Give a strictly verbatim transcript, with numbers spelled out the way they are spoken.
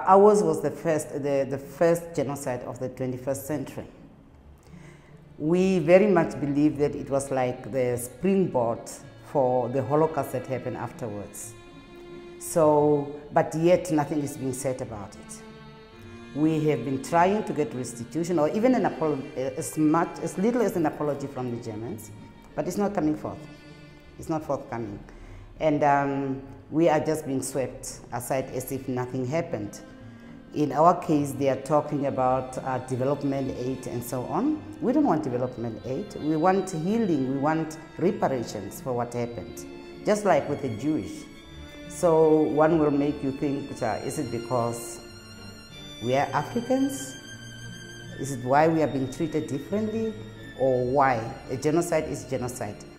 Ours was the first, the, the first genocide of the twenty-first century. We very much believe that it was like the springboard for the Holocaust that happened afterwards. So, but yet nothing is being said about it. We have been trying to get restitution, or even an apology, as much, as little as an apology from the Germans, but it's not coming forth. It's not forthcoming. And um, we are just being swept aside as if nothing happened. In our case, they are talking about uh, development aid and so on. We don't want development aid. We want healing. We want reparations for what happened, just like with the Jewish. So one will make you think, is it because we are Africans? Is it why we are being treated differently? Or why? A genocide is genocide.